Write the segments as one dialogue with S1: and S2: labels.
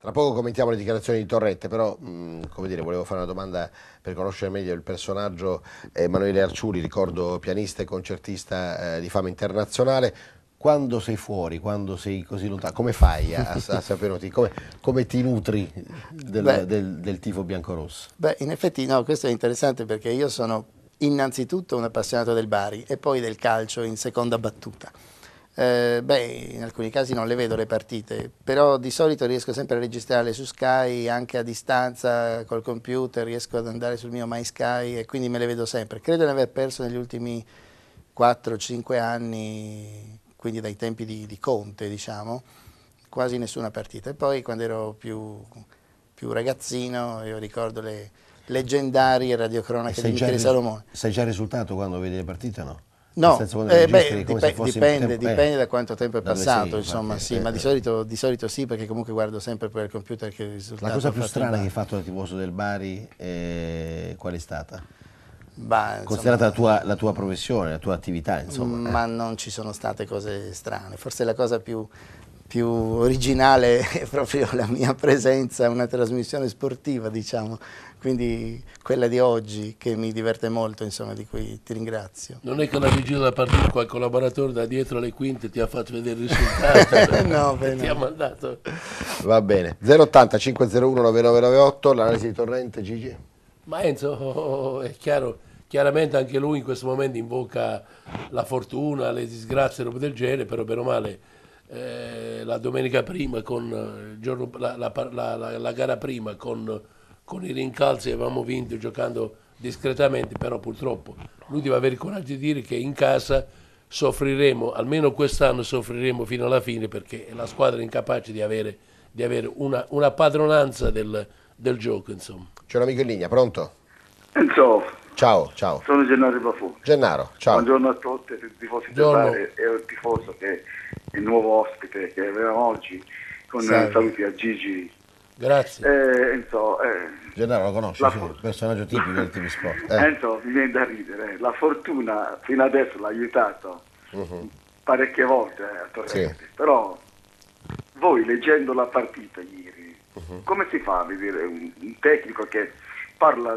S1: Tra poco commentiamo le dichiarazioni di Torrente, però come dire, volevo fare una domanda per conoscere meglio il personaggio. Emanuele Arciuri, ricordo pianista e concertista di fama internazionale. Quando sei fuori, quando sei così lontano, come fai a sapere, come ti nutri del tifo biancorosso?
S2: Beh, in effetti no, questo è interessante perché io sono innanzitutto un appassionato del Bari e poi del calcio in seconda battuta. In alcuni casi non le vedo le partite, però di solito riesco sempre a registrarle su Sky, anche a distanza col computer, riesco ad andare sul mio MySky e quindi me le vedo sempre. Credo di aver perso negli ultimi 4-5 anni, quindi dai tempi di Conte, diciamo, quasi nessuna partita. E poi quando ero più ragazzino, io ricordo le leggendarie radiocronache di Michele Salomone.
S1: Sai già il risultato quando vedi le partite o no?
S2: No, dipende da quanto tempo è passato, insomma, sì, ma di solito sì, perché comunque guardo sempre per il computer che il risultato.
S1: La cosa più strana che hai fatto da tifoso del Bari qual è stata? Considerata la tua professione, la tua attività, insomma.
S2: Ma non ci sono state cose strane, forse la cosa più originale è proprio la mia presenza a una trasmissione sportiva, diciamo, quindi quella di oggi che mi diverte molto, insomma, di cui ti ringrazio.
S3: Non è che alla vigilia della partita quel collaboratore da dietro le quinte ti ha fatto vedere il risultato?
S2: No,
S3: ti ha mandato.
S1: Va bene, 080 501 9998, l'analisi di Torrente, Gigi?
S3: Ma Enzo è chiaro, chiaramente anche lui in questo momento invoca la fortuna, le disgrazie, roba del genere, però bene o male la domenica prima, la gara prima con i rincalzi avevamo vinto giocando discretamente, però purtroppo lui deve avere il coraggio di dire che in casa soffriremo, almeno quest'anno soffriremo fino alla fine, perché la squadra è incapace di avere una padronanza del gioco, insomma.
S1: C'è un amico in linea, pronto?
S4: Enzo.
S1: Ciao.
S4: Sono Gennaro Bafù.
S1: Gennaro, ciao.
S4: Buongiorno a tutti, i tifosi del Bari e il tifoso che è il nuovo ospite che avevamo oggi, con saluti a Gigi.
S3: Grazie.
S4: Enzo,
S1: Gennaro lo conosci, sì, personaggio tipico del TV Sport.
S4: Enzo, mi viene da ridere, la fortuna fino adesso l'ha aiutato parecchie volte a Torrente, sì. Però voi leggendo la partita ieri, come si fa a vedere un tecnico che parla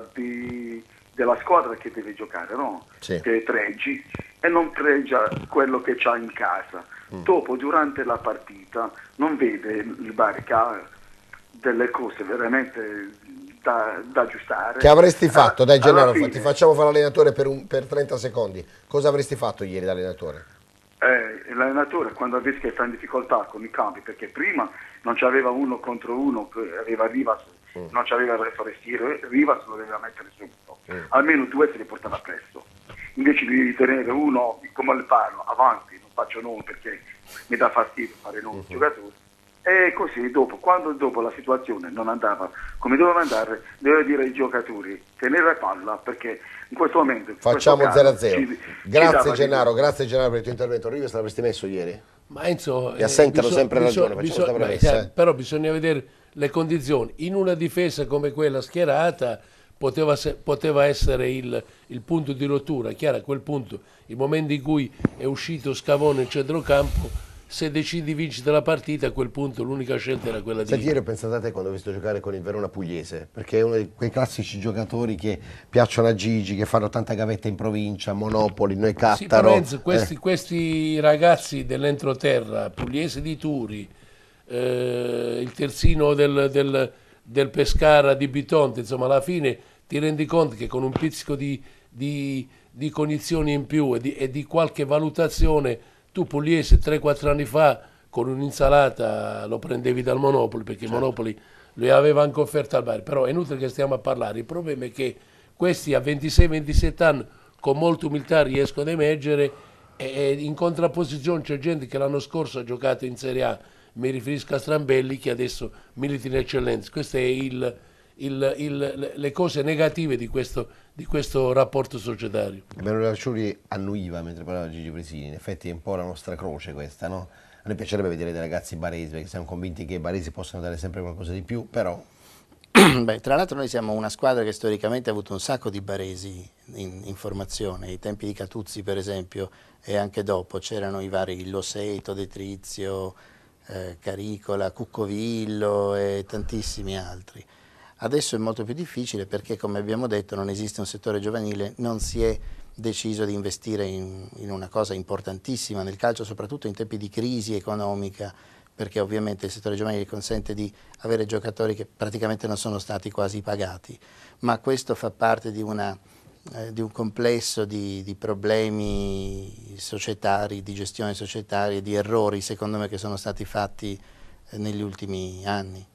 S4: della squadra che deve giocare, no?
S1: Sì.
S4: Che treggi e non treggia quello che c'ha in casa. Dopo, durante la partita, non vede il Bari che ha delle cose veramente da aggiustare.
S1: Che avresti fatto? Dai Gennaro, ti facciamo fare l'allenatore per 30 secondi. Cosa avresti fatto ieri da allenatore?
S4: L'allenatore quando ha visto che sta in difficoltà con i campi, perché prima non c'aveva uno contro uno, aveva Rivas, non c'aveva Forestiero, Rivas lo doveva mettere subito, almeno due se li portava presto, invece di tenere uno come le parlo avanti, non faccio nome perché mi dà fastidio fare nomi giocatori, e così quando dopo la situazione non andava come doveva andare, doveva dire ai giocatori tenere palla, perché in questo momento
S1: facciamo 0-0. Grazie Gennaro, grazie Gennaro per il tuo intervento. Rivas l'avresti messo ieri?
S3: Ma Enzo,
S1: mi assentano sempre ragione,
S3: però bisogna vedere le condizioni. In una difesa come quella schierata poteva essere il punto di rottura. Chiaro, a quel punto, il momento in cui è uscito Scavone in centrocampo, se decidi di vincere la partita, a quel punto l'unica scelta era quella di...
S1: Senti, ieri ho pensato a te quando ho visto giocare con il Verona Pugliese, perché è uno di quei classici giocatori che piacciono a Gigi, che fanno tanta gavetta in provincia, Monopoli, noi Cattaro.
S3: Sì, questi ragazzi dell'entroterra, Pugliese di Turi, il terzino del Pescara di Bitonte, insomma alla fine ti rendi conto che con un pizzico di cognizioni in più e di qualche valutazione tu Pugliese 3-4 anni fa con un'insalata lo prendevi dal Monopoli, perché il Monopoli lui aveva anche offerto al Bari, però è inutile che stiamo a parlare, il problema è che questi a 26-27 anni con molta umiltà riescono ad emergere e in contrapposizione c'è gente che l'anno scorso ha giocato in Serie A, mi riferisco a Strambelli che adesso milita in eccellenza. Queste è le cose negative di questo rapporto societario.
S1: Emanuele Arciuri annuiva mentre parlava Gigi Presini, in effetti è un po' la nostra croce questa, no? A noi piacerebbe vedere dei ragazzi baresi, perché siamo convinti che i baresi possano dare sempre qualcosa di più, però...
S2: Beh, tra l'altro noi siamo una squadra che storicamente ha avuto un sacco di baresi in formazione, ai tempi di Catuzzi per esempio, e anche dopo c'erano i vari Loseto, Detrizio, Caricola, Cuccovillo e tantissimi altri. Adesso è molto più difficile perché, come abbiamo detto, non esiste un settore giovanile, non si è deciso di investire in una cosa importantissima nel calcio, soprattutto in tempi di crisi economica, perché ovviamente il settore giovanile consente di avere giocatori che praticamente non sono stati quasi pagati, ma questo fa parte di un complesso di problemi societari, di gestione societaria, di errori secondo me che sono stati fatti negli ultimi anni.